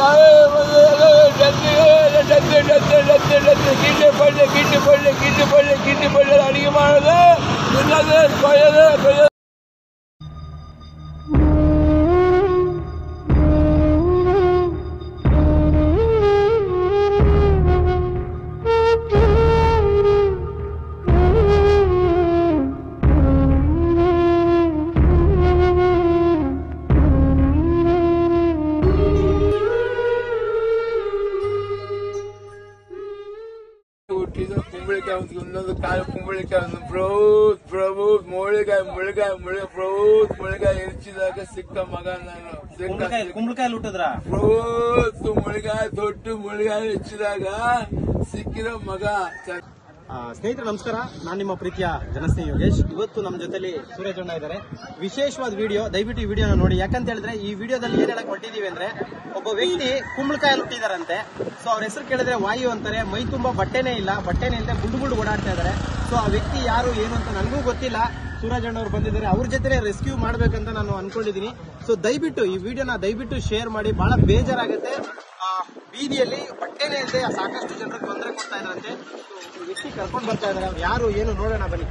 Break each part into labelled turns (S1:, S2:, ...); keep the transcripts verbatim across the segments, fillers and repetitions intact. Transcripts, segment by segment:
S1: ಗಿಡ್ಡೆ ಪಳ್ಳೆ ಗಿಡ್ಡೆ ಪಳ್ಳೆ ಗಿಡ್ಡೆ ಪಳ್ಳೆ ಗಿಡ್ಡೆ ಪಳ್ಳೆ ಅಡಿಗೆ ಮಾಡೋದು ತಿನ್ನೋದು ಕೊಯ್ಯೋದು ಕೊಯ್ಯೋದು. ಹುಟ್ಟಿದ ಕುಂಬಳಿಕಾಯಿ ಇನ್ನೊಂದು ಕಾಲು ಕುಂಬಳಿಕಾಯಿ ಒಂದು ಪ್ರಭೂತ್ ಪ್ರಭೂತ್ ಮುಳಿಗಾಯಿ ಮುಳಿಗಾಯಿ ಮುಳಿ ಪ್ರಭೂತ್ ಮುಳಿಗಾಯಿ ಹೆಚ್ಚಿದಾಗ ಸಿಕ್ಕ ಮಗ ನಾನು
S2: ಕುಂಬಳಕಾಯಿ ಹುಟ್ಟಿದ್ರ
S1: ಪ್ರಭೂತ್ ಮುಳಿಗಾಯಿ ದೊಡ್ಡ ಮುಳಿಗಾಯಿ ಹೆಚ್ಚಿದಾಗ ಸಿಕ್ಕಿರೋ ಮಗ.
S2: ಸ್ನೇಹಿತರೆ ನಮಸ್ಕಾರ, ನಾನು ನಿಮ್ಮ ಪ್ರೀತಿಯ ಜನಸ್ನೇಹಿ ಯೋಗೇಶ್. ಇವತ್ತು ನಮ್ಮ ಜೊತೆಲಿ ಸೂರಜ್ ಅಣ್ಣ ಇದ್ದಾರೆ. ವಿಶೇಷವಾದ ವಿಡಿಯೋ, ದಯವಿಟ್ಟು ಈ ವಿಡಿಯೋನ ನೋಡಿ. ಯಾಕಂತ ಹೇಳಿದ್ರೆ ಈ ವಿಡಿಯೋದಲ್ಲಿ ಏನ್ ಹೇಳಕ್ ಹೊಟ್ಟಿದೀವಿ ಅಂದ್ರೆ, ಒಬ್ಬ ವ್ಯಕ್ತಿ ಕುಂಬಳಕಾಯಿ ಹುಟ್ಟಿದಾರಂತೆ. ಸೊ ಅವ್ರ ಹೆಸರು ಕೇಳಿದ್ರೆ ವಾಯು ಅಂತಾರೆ. ಮೈ ತುಂಬಾ ಬಟ್ಟೆನೇ ಇಲ್ಲ, ಬಟ್ಟೆನೇ ಇಲ್ಲದೆ ಗುಂಡು ಗುಂಡು ಓಡಾಡ್ತಾ ಇದಾರೆ. ಸೊ ಆ ವ್ಯಕ್ತಿ ಯಾರು ಏನು ಅಂತ ನನಗೂ ಗೊತ್ತಿಲ್ಲ. ಸೂರಜ್ ಅಣ್ಣ ಅವ್ರು ಬಂದಿದ್ದಾರೆ, ಅವ್ರ ಜೊತೆ ರೆಸ್ಕ್ಯೂ ಮಾಡ್ಬೇಕಂತ ನಾನು ಅನ್ಕೊಂಡಿದೀನಿ. ಸೊ ದಯವಿಟ್ಟು ಈ ವಿಡಿಯೋನ ದಯವಿಟ್ಟು ಶೇರ್ ಮಾಡಿ. ಬಹಳ ಬೇಜಾರಾಗುತ್ತೆ. ಬೀದಿಯಲ್ಲಿ ಬಟ್ಟೆನೇ ಇಲ್ಲದೆ ಸಾಕಷ್ಟು ಜನರಿಗೆ ತೊಂದರೆ ಕೊಡ್ತಾ ಇದ್ದಾರಂತೆ. ವ್ಯಕ್ತಿ ಕರ್ಕೊಂಡು ಬರ್ತಾ ಇದಾರೆ, ಯಾರು ಏನು ನೋಡೋಣ ಬನ್ನಿ.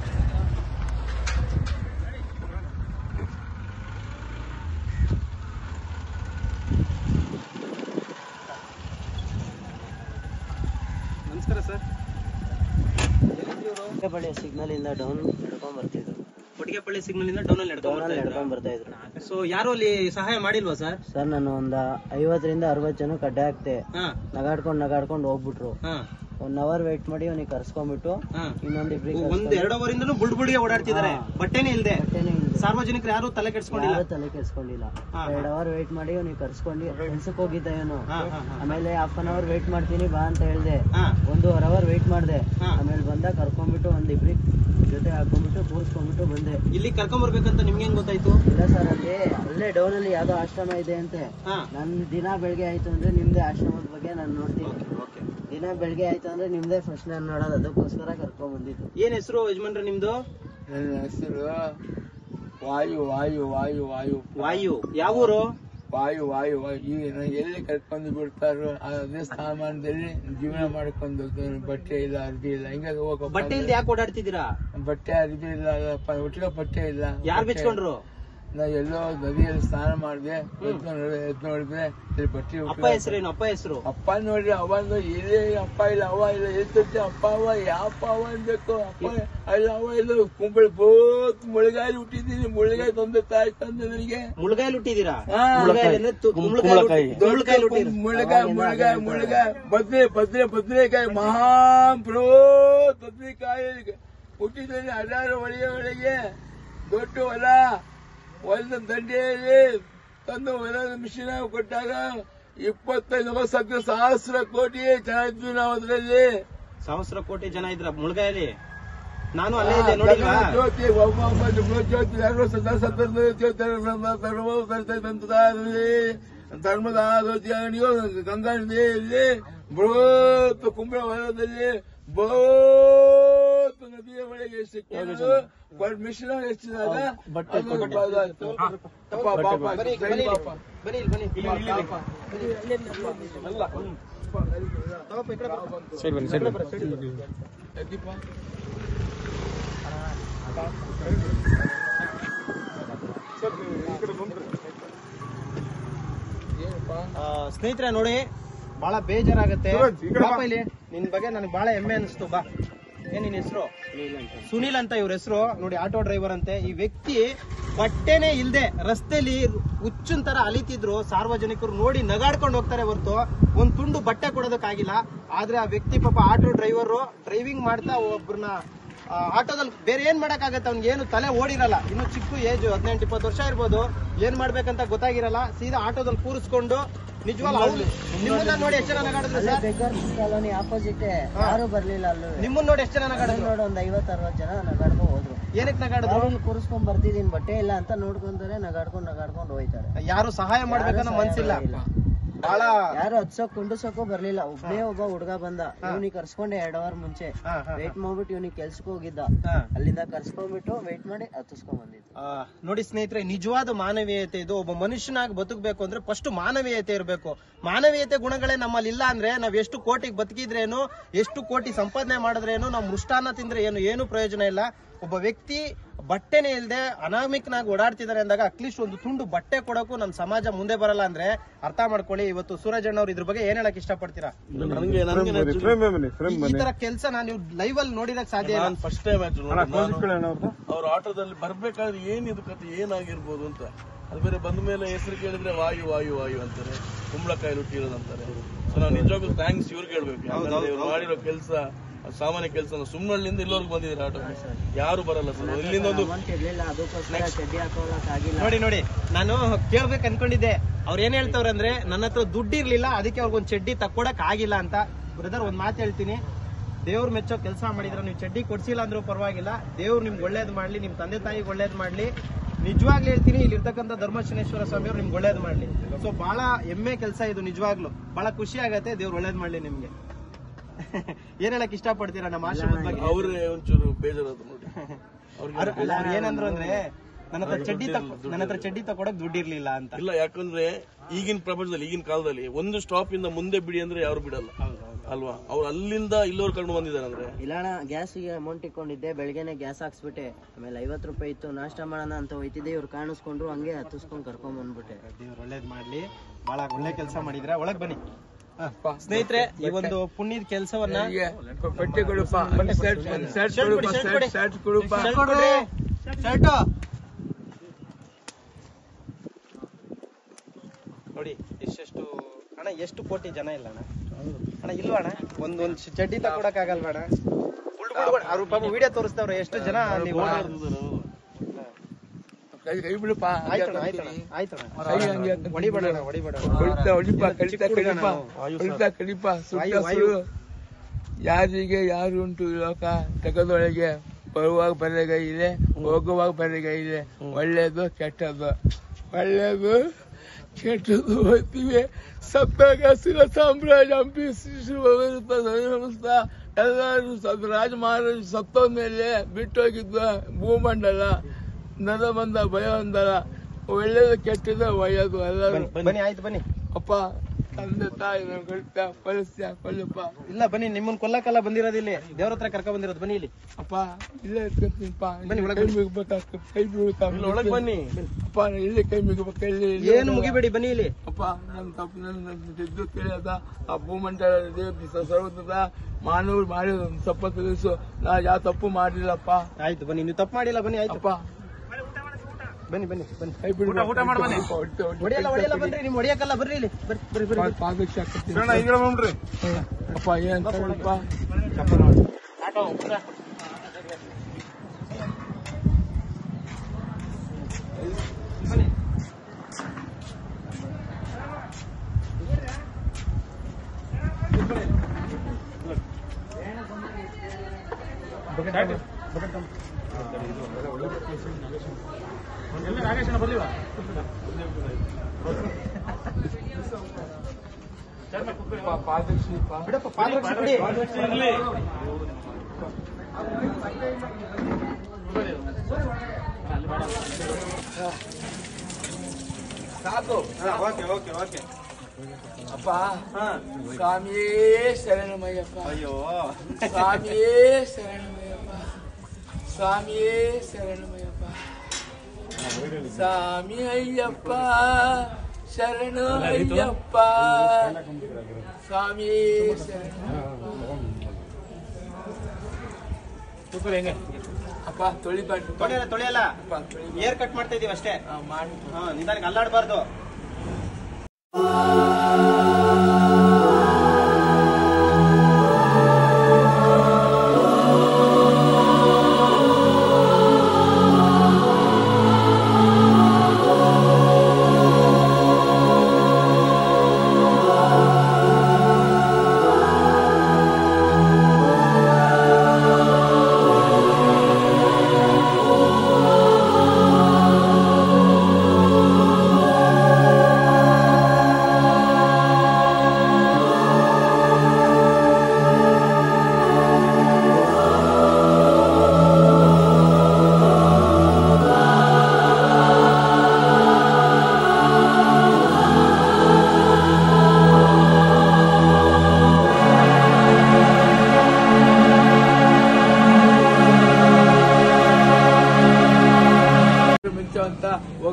S2: ನಮಸ್ಕಾರ ಸರ್.
S3: ಕೊಟ್ಟಿಗೆಪಳ್ಳಿ ಸಿಗ್ನಲ್ ಇಂದ ಡೌನ್ ನಡ್ಕೊಂಡ್ ಬರ್ತಿದ್ರು.
S2: ಕೊಟ್ಟಿಗೆಪಳ್ಳಿ ಸಿಗ್ನಲ್ ಇಂದ ಡೌನ್ ಅಲ್ಲಿ ನಡ್ಕೊಂಡ್ ಬರ್ತಾ ಇದ್ರು. ಸೊ ಯಾರು ಅಲ್ಲಿ ಸಹಾಯ ಮಾಡಿಲ್ವಾ ಸರ್?
S3: ಸರ್ ನಾನು ಒಂದ ಐವತ್ತರಿಂದ ಅರವತ್ ಜನ ಕಡ್ಡೆ ಹಾಕ್ತೆ. ನಗಾಡ್ಕೊಂಡ್ ನಗಾಡ್ಕೊಂಡ್ ಹೋಗ್ಬಿಟ್ರು. ಒನ್ ಅವರ್ ವೇಟ್ ಮಾಡಿ ಅವ್ನಿಗೆ ಕರ್ಸ್ಕೊಂಡ್ಬಿಟ್ಟು ಇನ್ನೊಂದ್ ಇಬ್ರಿಗೆ
S2: ಒಂದ್ ಎರಡು ಅವರ್ ಇಂದ ಬುಡ್ ಬುಡಿಗೆ ಓಡಾಡ್ತಿದ್ದಾರೆ. ಬಟ್ಟೆನೇ ಇಲ್ದೆ. ಸಾರ್ವಜನಿಕರು ಯಾರು ತಲೆ ಕೆಡ್ಸ್ಕೊಂಡಿಲ್ಲ
S3: ತಲೆ ಕೆಡ್ಸ್ಕೊಂಡಿಲ್ಲ ಎರಡ್ ಅವರ್ ವೇಟ್ ಮಾಡಿ ಅವ್ನಿಗೆ ಕರ್ಸ್ಕೊಂಡು ಕೆಲ್ಸಕ್ಕೆ ಹೋಗಿದ್ದ ಏನು. ಆಮೇಲೆ ಹಾಫ್ ಅನ್ ಅವರ್ ವೇಟ್ ಮಾಡ್ತೀನಿ ಬಾ ಅಂತ ಹೇಳ್ದೆ. ಒಂದೂವರೆ ಅವರ್ ವೇಟ್ ಮಾಡ್ದೆ. ಆಮೇಲೆ ಬಂದ ಕರ್ಕೊಂಡ್ಬಿಟ್ಟು ಒಂದ್ ಇಬ್ರಿಗೆ ಜೊತೆ ಹಾಕೊಂಡ್ಬಿಟ್ಟು ಕೂರ್ಸ್ಕೊಂಡ್ಬಿಟ್ಟು ಬಂದೆ.
S2: ಇಲ್ಲಿ ಕರ್ಕೊಂಡ್ ಬರ್ಬೇಕಂತ ನಿಮ್ಗೆ ಹೆಂಗ್ ಗೊತ್ತಾಯ್ತು?
S3: ಇಲ್ಲ ಸರ್, ಅಲ್ಲಿ ಅಲ್ಲೇ ಡೌನ್ ಅಲ್ಲಿ ಯಾವ್ದೋ ಆಶ್ರಮ ಇದೆ ಅಂತೆ. ನನ್ ದಿನ ಬೆಳಗ್ಗೆ ಆಯ್ತು ಅಂದ್ರೆ ನಿಮ್ದೇ ಆಶ್ರಮದ ಬಗ್ಗೆ ನಾನು ನೋಡ್ತೀನಿ. ದಿನ ಬೆಳಗ್ಗೆ ಆಯ್ತು ಅಂದ್ರೆ ನಿಮ್ದೇ ಫಸ್ಟ್ ನಾನು ನೋಡೋದು, ಅದಕ್ಕೋಸ್ಕರ ಕರ್ಕೊಂಡ್ ಬಂದಿದ್ದು.
S2: ಏನ್ ಹೆಸರು ಯಜಮಾನ್ರೆ ನಿಮ್ದು?
S1: ನನ್ನ ಹೆಸರು ವಾಯು ವಾಯು ವಾಯು ವಾಯು
S2: ವಾಯು. ಯಾವ ಊರು?
S1: ವಾಯು ವಾಯು ವಾಯು. ಈಗ ಎಲ್ಲಿ ಕರ್ಕೊಂಡು ಬಿಡ್ತಾರೋ ಅದೇ ಸಾಮಾನದಲ್ಲಿ ಜೀವನ ಮಾಡ್ಕೊಂಡು ಬಟ್ಟೆ ಇಲ್ಲ, ಅರ್ಬಿ ಇಲ್ಲ, ಹಿಂಗ ಹೋಗ.
S2: ಬಟ್ಟೆ ಇಲ್ದೆ ಯಾಕೆ ಓಡಾಡ್ತಿದ್ದೀರಾ?
S1: ಬಟ್ಟೆ ಅರ್ಬಿ ಇಲ್ಲ, ಒಟ್ಟಿಗೆ ಬಟ್ಟೆ ಇಲ್ಲ.
S2: ಯಾರು ಬಿಚ್ಕೊಂಡ್ರು?
S1: ನಾ ಎಲ್ಲೋ ನದಿಯಲ್ಲಿ ಸ್ನಾನ ಮಾಡಿದೆ, ಎದ್ ನೋಡಿದ್ರೆ ಬಟ್ಟೆ.
S2: ಅಪ್ಪ ಹೆಸರೇನು? ಅಪ್ಪ ಹೆಸರು?
S1: ಅಪ್ಪ ನೋಡ್ರಿ, ಅವಂದು ಇಲ್ಲಿ ಅಪ್ಪ ಇಲ್ಲ, ಅವ ಇಲ್ಲ. ಎಷ್ಟೊತ್ತೆ ಅಪ್ಪ ಅವ ಯಾವಪ್ಪ ಅವ ಅನ್ಬೇಕು. ಅಪ್ಪ ಇಲ್ಲ, ಅವ ಇಲ್ಲ. ಕುಂಬಳಿ ಬೋತ್ ಮುಳುಗಾಯಿ ಹುಟ್ಟಿದ್ದೀನಿ. ಮುಳುಗಾಯಿ ತೊಂದ್ರೆ ತಾಯಿ ತಂದೆ ನನಗೆ.
S2: ಮುಳುಗಾಯಿ ಹುಟ್ಟಿದೀರಾ?
S1: ಮುಳುಗಾಯಿ ಮುಳುಗಾಯಿ ಮುಳುಗಾಯಿ ಮುಳುಗಾಯಿ ಬದ್ನೆ ಬದ್ನೆ ಬದ್ನೆಕಾಯಿ ಮಹಾ ಬೃಹತ್ ಬದ್ನೆಕಾಯಿ ಹುಟ್ಟಿದ್ದೀನಿ. ಹಜಾರು ಒಳಗೆ ಒಳಗೆ ದೊಡ್ಡ ಹೊಲ, ಹೊಲದ ದಂಡೆಯಲ್ಲಿ ತಂದು ಹೊಲದ ಮಿಷಿನ್ ಕೊಟ್ಟಾಗ ಇಪ್ಪತ್ತೈದು ವರ್ಷಕ್ಕೆ ಸಹಸ್ರ ಕೋಟಿ ಜನ ಇದ್ವಿ ನಾವು. ಅದರಲ್ಲಿ
S2: ಸಹಸ್ರ ಕೋಟಿ ಜನ ಇದ್ರ ಮುಳುಗಾಯಲ್ಲಿ. ನಾನು ಅಲ್ಲೇ ಇದ್ದೆ, ನೋಡಿಲ್ವಾ?
S1: ಜ್ಯೋತಿ ಒಬ್ಬ ಜ್ಯೋತಿ ಎರಡು ಸತ ಸತ್ತರ್ದು ಧರ್ಮದ ಜ್ಯೋತಿ ಅಂಗಡಿಯೋ ಗಂಗಾ ನದಿಯಲ್ಲಿ ಬೃಹತ್ ಕುಂಬಳ ಹೊಲದಲ್ಲಿ ಬೃಹತ್ ನದಿಯ ಒಳಗೆ ಸಿಕ್ಕಿದ್ದು ಮಿಶ್ರ ಹೆಚ್ಚಿದಾಗ
S2: ಸ್ನೇಹಿತರೆ ನೋಡಿ, ಬಹಳ ಬೇಜಾರಾಗತ್ತೆ. ಇಲ್ಲಿ ನಿನ್ ಬಗ್ಗೆ ನನಗೆ ಬಹಳ ಹೆಮ್ಮೆ ಅನಿಸ್ತು. ಬಾ, ಏನ್ ನಿನ್ ಹೆಸರು? ಸುನೀಲ್ ಅಂತ ಇವ್ರ ಹೆಸರು. ನೋಡಿ, ಆಟೋ ಡ್ರೈವರ್ ಅಂತೆ. ಈ ವ್ಯಕ್ತಿ ಬಟ್ಟೆನೆ ಇಲ್ದೆ ರಸ್ತೆಲಿ ಹುಚ್ಚನ್ ತರ ಅಲಿತಿದ್ರು. ಸಾರ್ವಜನಿಕರು ನೋಡಿ ನಗಾಡ್ಕೊಂಡು ಹೋಗ್ತಾರೆ ಹೊರತು ಒಂದ್ ತುಂಡು ಬಟ್ಟೆ ಕೊಡೋದಕ್ಕಾಗಿಲ್ಲ. ಆದ್ರೆ ಆ ವ್ಯಕ್ತಿ ಪಾಪ ಆಟೋ ಡ್ರೈವರ್ ಡ್ರೈವಿಂಗ್ ಮಾಡ್ತಾ ಒಬ್ಬರನ್ನ ಆಟೋದಲ್ಲಿ ಬೇರೆ ಏನ್ ಮಾಡಕ್ಕಾಗತ್ತೆ, ಅವ್ನಿಗೆ ಏನು ತಲೆ ಓಡಿರಲ್ಲ. ಇನ್ನು ಚಿಕ್ಕ ಏಜ್, ಹದಿನೆಂಟು ಇಪ್ಪತ್ತು ವರ್ಷ ಇರ್ಬೋದು, ಏನ್ ಮಾಡ್ಬೇಕಂತ ಗೊತ್ತಾಗಿರಲ್ಲ. ಸೀದಾ ಆಟೋದಲ್ಲಿ ಕೂರಿಸ್ಕೊಂಡು ನಿಜವಾಗ್ಲೂ ನಿಮ್ಮನ್ನ ನೋಡಿ ಎಷ್ಟು ಜನ ನಗಾಡಿದ್ರು ಸರ್?
S3: ಕಾಲೋನಿ ಆಪೋಸಿಟ್ ಯಾರು ಬರ್ಲಿಲ್ಲ. ಅಲ್ಲಿ
S2: ನಿಮ್ಮನ್ನ ನೋಡಿ ಎಷ್ಟು ಜನ ನಗಾಡಿದ್ರು?
S3: ನೋಡಿ ಒಂದ್ ಐವತ್ ಅರವತ್ ಜನ ನಗಾಡ್ಕೊಂಡು ಹೋದ್ರು.
S2: ಏನಕ್ಕೆ ನಗಾಡಿದ್ರು?
S3: ಕೂರಿಸ್ಕೊಂಡ್ ಬರ್ತಿದೀನಿ, ಬಟ್ಟೆ ಇಲ್ಲ ಅಂತ ನೋಡ್ಕೊಂತಾರೆ, ನಗಾಡ್ಕೊಂಡ್ ನಗಾಡ್ಕೊಂಡು ಹೋಯ್ತಾರೆ.
S2: ಯಾರು ಸಹಾಯ ಮಾಡ್ಬೇಕನ್ನೋ ಮನ್ಸಿಲ್ಲ. ಬಹಳ
S3: ಯಾರು ಹತ್ಸೋಕ್ ಕುಂಡಿಸೋಕೋ ಬರ್ಲಿಲ್ಲ. ಒಬ್ಬನೇ ಒಬ್ಬ ಹುಡ್ಗ ಬಂದ. ಇವ್ನಿಗೆ ಕರ್ಸ್ಕೊಂಡೆ ಎರಡ್ ಅವರ್ ಮುಂಚೆ ವೇಟ್ ಮಾಡ್ಬಿಟ್ಟು ಇವ್ನಿಗೆ ಕೆಲ್ಸಕ್ಕೆ ಹೋಗಿದ್ದ. ಅಲ್ಲಿಂದ ಕರ್ಸ್ಕೊಂಡ್ಬಿಟ್ಟು ವೇಟ್ ಮಾಡಿ ಹತ್ತಿಸ್ಕೊಂಡ್ ಬಂದಿದ್ದ.
S2: ನೋಡಿ ಸ್ನೇಹಿತರೆ, ನಿಜವಾದ ಮಾನವೀಯತೆ ಇದು. ಒಬ್ಬ ಮನುಷ್ಯನಾಗಿ ಬದುಕಬೇಕು ಅಂದ್ರೆ ಫಸ್ಟ್ ಮಾನವೀಯತೆ ಇರಬೇಕು. ಮಾನವೀಯತೆ ಗುಣಗಳೇ ನಮ್ಮಲ್ಲಿ ಇಲ್ಲ ಅಂದ್ರೆ ನಾವ್ ಎಷ್ಟು ಕೋಟಿಗೆ ಬದುಕಿದ್ರೇನು, ಎಷ್ಟು ಕೋಟಿ ಸಂಪಾದನೆ ಮಾಡಿದ್ರೇನು, ನಾವು ಮೃಷ್ಟಾನ್ನ ತಿಂದ್ರೆ ಏನು ಏನು ಪ್ರಯೋಜನ ಇಲ್ಲ. ಒಬ್ಬ ವ್ಯಕ್ತಿ ಬಟ್ಟೆನೇ ಇಲ್ಲದೆ ಅನಾಮಿಕನಾಗಿ ಓಡಾಡ್ತಿದ್ದಾರೆ ಅಂದಾಗ ಅಟ್ಲೀಸ್ಟ್ ಒಂದು ತುಂಡು ಬಟ್ಟೆ ಕೊಡೋಕು ನಮ್ಮ ಸಮಾಜ ಮುಂದೆ ಬರಲ್ಲ ಅಂದ್ರೆ ಅರ್ಥ ಮಾಡ್ಕೊಳ್ಳಿ. ಇವತ್ತು ಸೂರಜ್ ಅಣ್ಣ ಅವ್ರು ಇದ್ರ ಬಗ್ಗೆ ಏನ್ ಹೇಳಕ್ ಇಷ್ಟಪಡ್ತೀರಾ? ಈ ತರ ಕೆಲಸ ನೀವು ಲೈವ್ ಅಲ್ಲಿ ನೋಡಿದಕ್ ಸಾಧ್ಯ ಇಲ್ಲ.
S4: ಫಸ್ಟ್ ಟೈಮ್ ಅವ್ರ ಆಟೋದಲ್ಲಿ ಬರ್ಬೇಕಾದ್ರೆ ಏನಿದು ಕತೆ ಏನಾಗಿರ್ಬೋದು ಅಂತ. ಅದು ಬೇರೆ ಬಂದ ಮೇಲೆ ಹೆಸರು ಕೇಳಿದ್ರೆ ವಾಯು ವಾಯು ವಾಯು ಅಂತಾರೆ, ಕುಂಬಳಕಾಯಿ ಹುಟ್ಟಿರೋದಂತಾರೆ. ಸೊ ನಾವು ನಿಜವಾಗ್ಲೂ ಥ್ಯಾಂಕ್ಸ್ ಇವ್ರಿಗೆ ಹೇಳ್ಬೇಕು. ಇವ್ರು ಮಾಡಿರೋ ಕೆಲಸ ಸಾಮಾನ್ಯ ಕೆಲಸ. ಸುಮ್ಮನಳ್ಳಿಂದ ಇಲ್ಲೋರ್ಗೆ ಬಂದಿದ್ರೆ ಆಟೋ ಯಾರು ಬರಲ್ಲ ಸರ್. ಇಲ್ಲಿಂದ ಒಂದು
S2: ನೋಡಿ ನೋಡಿ ನಾನು ಕೇಳ್ಬೇಕು ಅನ್ಕೊಂಡಿದ್ದೆ. ಅವ್ರು ಏನ್ ಹೇಳ್ತವ್ರೆ ಅಂದ್ರೆ ನನ್ನ ಹತ್ರ ದುಡ್ಡು ಇರ್ಲಿಲ್ಲ, ಅದಕ್ಕೆ ಅವ್ರಿಗೊಂದು ಚಡ್ಡಿ ತಕ್ಕೊಡಕ್ ಆಗಿಲ್ಲ ಅಂತ. ಬ್ರದರ್ ಒಂದ್ ಮಾತು ಹೇಳ್ತೀನಿ, ದೇವ್ರು ಮೆಚ್ಚೋ ಕೆಲಸ ಮಾಡಿದ್ರೆ ನೀವು ಚಡ್ಡಿ ಕೊಡ್ಸಿಲ್ಲ ಅಂದ್ರೂ ಪರವಾಗಿಲ್ಲ, ದೇವ್ರು ನಿಮ್ಗೆ ಒಳ್ಳೇದ್ ಮಾಡ್ಲಿ, ನಿಮ್ ತಂದೆ ತಾಯಿಗೆ ಒಳ್ಳೇದ್ ಮಾಡ್ಲಿ. ನಿಜವಾಗ್ಲೂ ಹೇಳ್ತೀನಿ, ಇಲ್ಲಿ ಇರ್ತಕ್ಕಂಥ ಧರ್ಮಶನೇಶ್ವರ ಸ್ವಾಮಿ ಅವ್ರು ನಿಮ್ಗೆ ಒಳ್ಳೇದ್ ಮಾಡ್ಲಿ. ಸೊ ಬಹಳ ಹೆಮ್ಮೆ ಕೆಲಸ ಇದು, ನಿಜವಾಗ್ಲು ಬಹಳ ಖುಷಿ ಆಗತ್ತೆ. ದೇವ್ರು ಒಳ್ಳೇದ್ ಮಾಡ್ಲಿ ನಿಮ್ಗೆ. ಏನ್ ಹೇಳಕ್ ಇಷ್ಟಪಡ್ತೀರಾ ನಮ್ಮ ಆಶ್ರಮದ ಬಗ್ಗೆ?
S4: ಅವ್ರೇ ಒಂಚೂರು ಬೇಜಾರದು ನೋಡಿ.
S2: ಅವ್ರು ಏನಂದ್ರು ಅಂದ್ರೆ ನನ್ನ ಹತ್ರ ಚಡ್ಡಿ ನನ್ನ ಹತ್ರ ಚಡ್ಡಿ ತಕೊಡಕ್ ದುಡ್ಡು ಇರ್ಲಿಲ್ಲ ಅಂತ.
S4: ಇಲ್ಲ, ಯಾಕಂದ್ರೆ ಈಗಿನ ಪ್ರಪಂಚದಲ್ಲಿ ಈಗಿನ ಕಾಲದಲ್ಲಿ ಒಂದು ಸ್ಟಾಪ್ ಇಂದ ಮುಂದೆ ಬಿಡಿ ಅಂದ್ರೆ ಯಾರು ಬಿಡಲ್ಲ ಅಲ್ವಾ. ಅವ್ರು ಅಲ್ಲಿಂದ ಇಲ್ಲೋರ್ ಕರ್ಕೊಂಡು ಬಂದಿದ್ದಾರೆ ಅಂದ್ರೆ.
S3: ಇಲ್ಲ ಅಣ್ಣ, ಗ್ಯಾಸಿಗೆ ಅಮೌಂಟ್ ಇಟ್ಕೊಂಡಿದ್ದೆ, ಬೆಳಗ್ಗೆನೆ ಗ್ಯಾಸ್ ಹಾಕ್ಸ್ಬಿಟ್ಟೆ. ಆಮೇಲೆ ಐವತ್ತು ರೂಪಾಯಿ ಇತ್ತು, ನಾಷ್ಟ ಮಾಡೋಣ ಅಂತ ಹೋಯ್ತಿದ್ದೆ. ಇವ್ರು ಕಾಣಿಸ್ಕೊಂಡ್ರು, ಹಂಗೆ ಹತ್ತಿಸ್ಕೊಂಡ್ ಕರ್ಕೊಂಡ್ ಬಂದ್ಬಿಟ್ಟೆ.
S2: ದೇವ್ರು ಒಳ್ಳೇದ್ ಮಾಡ್ಲಿ, ಬಹಳ ಒಳ್ಳೆ ಕೆಲಸ ಮಾಡಿದ್ರೆ. ಒಳಗ್ ಬನ್ನಿ ಸ್ನೇಹಿತರೆ, ಈ ಒಂದು ಪುಣ್ಯದ ಕೆಲಸವನ್ನ
S1: ಬಟ್ಟೆ ಕೊಡುಪ್ಪ, ಶರ್ಟ್ ಕೊಡುಪ್ಪ.
S2: ನೋಡಿ ಎಷ್ಟೆಷ್ಟು ಅಣ್ಣ, ಎಷ್ಟು ಕೋಟಿ ಜನ ಇಲ್ಲ ಅಣ್ಣ. ಅಣ್ಣ ಇಲ್ವಾ ಅಣ್ಣ, ಒಂದ್ ಒಂದ್ ಚಡ್ಡಿ ತಗೊಡಕ್ ಆಗಲ್ವ ಅಣ್ಣ? ಅವ್ರು ಪಾಪ ವಿಡಿಯೋ ತೋರಿಸ್ತವ್ರೆ ಎಷ್ಟು ಜನ ನೀವು.
S1: ಕೈ ಬಿಡಪ್ಪ.
S2: ಆಯ್ತಣ್ಣ ಆಯ್ತಣ್ಣ ಆಯ್ತಣ್ಣ, ಹೊಡಿಬೇಡ ಹೊಡಿಬೇಡ.
S1: ಹೊಡಿಪ, ಕಡಿತ ಕಡಿಪ, ಹೊಡಿತ ಕಡಿಪ. ಯಾರಿಗೆ ಯಾರು ಉಂಟು ಲೋಕ ತೆಗೆದೊಳಗೆ, ಬರುವಾಗ ಬರೆಗೈ ಇದೆ, ಹೋಗುವಾಗ ಬರೆಗೈ ಇದೆ. ಒಳ್ಳೇದು ಕೆಟ್ಟದ್ದು, ಒಳ್ಳೇದು ಕೆಟ್ಟದ್ದು ಹೋಗ್ತೀವಿ. ಸತ್ತಾಗ ಹಸಿರ ಸಾಮ್ರಾಜ್ಯ ಹಂಪಿಸ್ತಾ ಎಲ್ಲರೂ ರಾಜ ಮಹಾರಾಜ ಸತ್ತೋದ ಮೇಲೆ ಬಿಟ್ಟೋಗಿದ್ದ ಭೂಮಂಡಲ ನರಬಂದ ಭಯ ಒಂದಲ್ಲ. ಒಳ್ಳೇದು ಕೆಟ್ಟದ ಒಳ್ಳೆಯದು ಎಲ್ಲರೂ.
S2: ಬನ್ನಿ ಆಯ್ತು ಬನ್ನಿ.
S1: ಅಪ್ಪ ತಂದೆ ತಾಯಿ ಕೊಡ್ತಾ ಪರಿಸ್ಯ ಕೊಲ್ಲಪ್ಪ.
S2: ಇಲ್ಲ ಬನ್ನಿ, ನಿಮ್ಮನ್ನ ಕೊಲ್ಲಕ್ಕೆಲ್ಲ ಬಂದಿರೋದು ಇಲ್ಲಿ, ದೇವ್ರ ಹತ್ರ ಕರ್ಕೊಂಡ್ ಬಂದಿರೋದು. ಬನ್ನಿ ಇಲ್ಲಿ.
S1: ಅಪ್ಪ ಇಲ್ಲೇ ಇಟ್ಕೊತೀನಿಪ್ಪ.
S2: ಬನ್ನಿ ಒಳಗೆ.
S1: ಕೈ ಮುಗಿಬೇಕಾಗ್ತದೆ, ಕೈ ಮುಗಿತಾ
S4: ಒಳಗೆ ಬನ್ನಿ.
S1: ಅಪ್ಪ ಇಲ್ಲಿ ಕೈ ಮುಗಿಬೇಕು. ಇಲ್ಲಿ
S2: ಏನು ಮುಗಿಬೇಡಿ, ಬನ್ನಿ ಇಲ್ಲಿ.
S1: ಅಪ್ಪ ನನ್ನ ತಪ್ಪು ನನ್ನ ಇದ್ದು ತಿಳಿಯದ ಆ ಭೂಮಂಡಲ ಸರ್ವದ ಮಾನವರು ಮಾಡಿದ ತಪ್ಪ ತಿಳಿಸು. ನಾ ಯಾವ ತಪ್ಪು ಮಾಡಿಲ್ಲಪ್ಪ.
S2: ಆಯ್ತು ಬನ್ನಿ, ನೀವು ತಪ್ಪು ಮಾಡಿಲ್ಲ. ಬನ್ನಿ ಆಯ್ತು.
S1: ಅಪ್ಪ
S2: ಬನ್ನಿ ಬನ್ನಿ ಬನ್ನಿ.
S1: ಕೈ ಬಿಡು, ಊಟ ಮಾಡಿ ಬನ್ನಿ.
S2: ಹೊಡಿಯಲ್ಲ ಹೊಡಿಯಲ್ಲ, ಬನ್ರಿ. ನಿಮ್ ಹೊಡಿಯಕ್ಕಲ್ಲ, ಬರ್ರಿ ಇಲ್ಲಿ. ಬರ್ರಿ ಬರ್ರಿ ಬರ್ರಿ.
S1: ಪಾದಕ್ಷ ಹಾಕ್ತೀನಿ ಅಪ್ಪ. ಏನ್ ಅಪ್ಪ ಪಾದಕ್ಷಿ
S2: ಬಿಡಪ್ಪ, ಪಾದರಕ್ಷೆ ಬಿಡಿ.
S1: ಸಾಕು.
S2: Okay okay okay.
S1: ಅಪ್ಪ ಸ್ವಾಮಿಯೇ ಶರಣಮಯ್ಯಪ್ಪ.
S2: ಅಯ್ಯೋ
S1: ಸ್ವಾಮಿಯೇ ಶರಣಮಯ್ಯಪ್ಪ, ಸ್ವಾಮಿಯೇ ಶರಣಮಯ್ಯಪ್ಪ. ಸ್ವಾಮಿ ಅಯ್ಯಪ್ಪ ಶರಣು ಅಯ್ಯಪ್ಪ, ಸ್ವಾಮಿಯೇ ಶರಣಮಯ್ಯಪ್ಪ. ಅಪ್ಪ ತೊಳಿಬಾರ್ದು,
S2: ತೊಳೆಯಲ್ಲ ತೊಳೆಯಲ್ಲ. ಏರ್ ಕಟ್ ಮಾಡ್ತಾ ಇದೀವಿ ಅಷ್ಟೇ.
S1: ಮಾಡಿ
S2: ನಿಧಾನಕ್ಕೆ ಅಲ್ಲಾಡಬಾರ್ದು.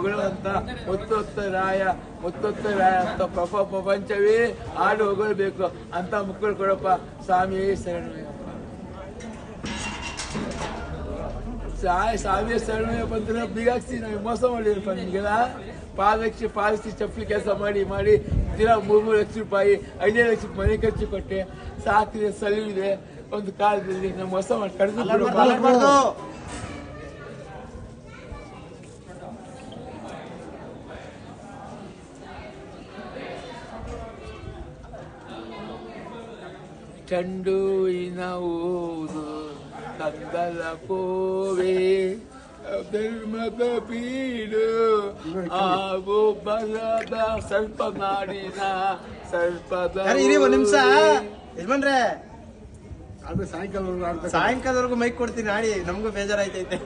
S1: ಹೊಗಳುವಂತ ಮುತ್ತೊತ್ತರಾಯ ಮುತ್ತೊತ್ತರಾಯ ಅಂತ ಪ್ರಪ ಪ್ರಪಂಚವೇ ಹಾಡು ಹೊಗಳ್ಬೇಕು ಅಂತ ಮಕ್ಕಳು ಕೊಡಪ್ಪ ಸ್ವಾಮಿ ಶರಣಯ್ಯ ಸ್ವಾಮಿ ಶರಣಯ್ಯ ಬಂದ್ರೆ ಬೀಗಾಕ್ಸಿ ನಾವು ಮೋಸ ಮಾಡಿರಪ್ಪ ನಿಮ್ಗೆಲ್ಲ ಪಾದಕ್ಷಿ ಪಾಲಿಸಿ ಚಪ್ಪಲಿ ಕೆಲಸ ಮಾಡಿ ಮಾಡಿ ದಿನ ಮೂರು ಮೂರು ಲಕ್ಷ ರೂಪಾಯಿ ಐದೈದು ಲಕ್ಷ ಮನೆ ಖರ್ಚು ಕೊಟ್ಟೆ ಸಾಕಿದೆ ಸಲುವಿದೆ ಒಂದು ಕಾಲದಲ್ಲಿ ನಾವು ಮೋಸ ಮಾಡಿ ಕಡಿದು ಚೆಂಡುವಿನ ಊರು ಕಂದಲ ಕೋವೆ ಧರ್ಮದ ಬೀಡು ಹಾಗೂ ಬರದ ಸ್ವಲ್ಪ ನಾಡಿನ ಸ್ವಲ್ಪದ
S2: ನಿಮಿಷ ಯಜಮಾನ್ರೆ ಸಾಯಂಕಾಲವರೆಗೂ ಮೈಕ್ ಕೊಡ್ತೀನಿ ಆಡಿ ನಮಗೂ ಬೇಜಾರಾಯ್ತೈತೆ.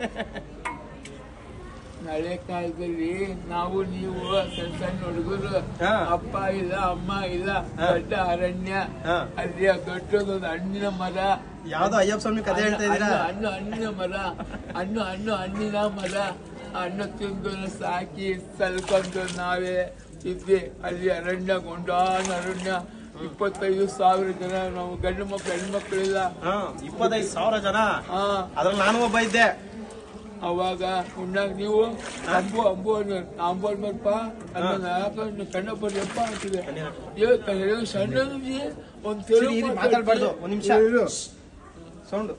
S1: ಹಳೆ ಕಾಲದಲ್ಲಿ ನಾವು ನೀವು ಸಣ್ಣ ಸಣ್ಣ ಹುಡುಗರು ಅಪ್ಪ ಇಲ್ಲ ಅಮ್ಮ ಇಲ್ಲ ದೊಡ್ಡ ಅರಣ್ಯ ಅಲ್ಲಿ ದೊಡ್ಡದೊಂದು ಹಣ್ಣಿನ ಮರ
S2: ಯಾವ್ದೋ ಅಯ್ಯಪ್ಪ ಸ್ವಾಮಿ ಕಥೆ ಹೇಳ್ತಾ ಇದ್ದೀರಾ?
S1: ಹಣ್ಣು ಹಣ್ಣಿನ ಮರ ಹಣ್ಣು ಹಣ್ಣು ಹಣ್ಣಿನ ಮರ ಹಣ್ಣು ತಿಂದು ಸಾಕಿ ಸಲ್ಕೊಂಡು ನಾವೇ ಇದ್ವಿ ಅಲ್ಲಿ ಅರಣ್ಯ ಗೊಂಡಾನ ಅರಣ್ಯ ಇಪ್ಪತ್ತೈದು ಸಾವಿರ ಜನ ನಾವು ಗಂಡು ಮಕ್ಕಳು ಹೆಣ್ಮಕ್ಳಿಲ್ಲ
S2: ಇಪ್ಪತ್ತೈದು ಸಾವಿರ ಜನ ಅದ್ರಲ್ಲಿ ನಾನು ಒಬ್ಬ ಇದ್ದೆ.
S1: ಅವಾಗ ಉಣ್ಣಾಗ ನೀವು ಅಂಬು ಅಂಬು ಅಂಬು ಅನ್ಬರ್ಪ ಅದನ್ನ ಕಣ್ಣ ಬರ್ಯಪ್ಪ ಅಂತಿದೆ ಸಣ್ಣ ಒಂದ್ ತೆಲುಗು
S2: ಮಾತಾಡ್ಬಾರ್ದು ಒಂದ್ ನಿಮಿಷ ಸೌಂಡ್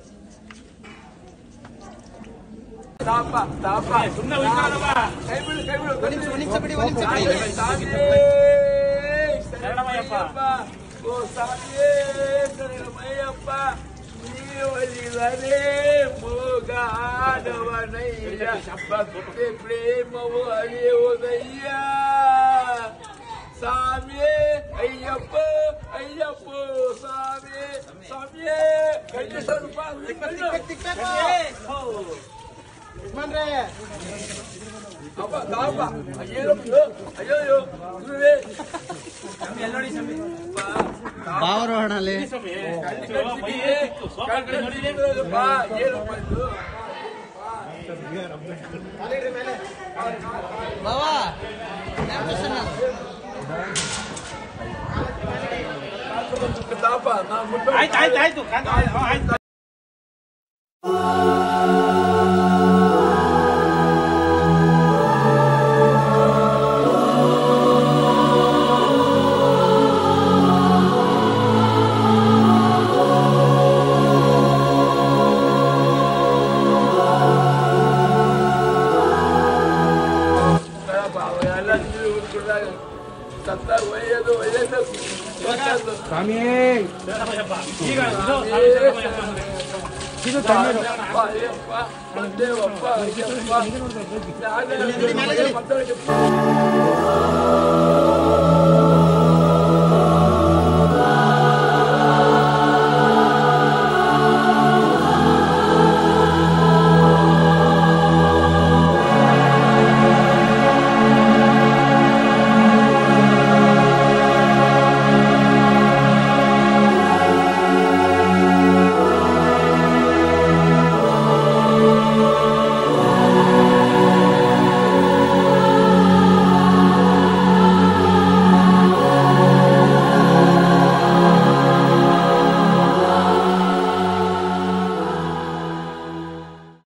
S1: ತಾಪ ತಾಪ ಕೈ ಬಿಡು ಕೈ ಬಿಡು ಶರಣಮಯ್ಯಪ್ಪ ಓ ಸ್ವಾಮಿಯೇ ಶರಣಮಯ್ಯಪ್ಪ ನೀವಲಿವರೇ ಮೂಗಾಡವನಯ್ಯ ಭಕ್ತಿ ಪ್ರೇಮವು ಅರಿಯುವುದಯ್ಯ ಸ್ವಾಮಿಯೇ ಅಯ್ಯಪ್ಪ ಅಯ್ಯಪ್ಪ ಸ್ವಾಮಿ ಸ್ವಾಮಿಯೇ ಗಂಡ ಸ್ವಲ್ಪ ಅಪ್ಪ ತಾಪ ಅಯ್ಯೋ ಅಯ್ಯೋ ಗುರುವೇ
S3: ಭಾವರೋಹಣಲ್ಲಿ
S2: ಆಯ್ತು ಆಯ್ತು ಆಯ್ತು
S1: ಸ್ವಾಮಿ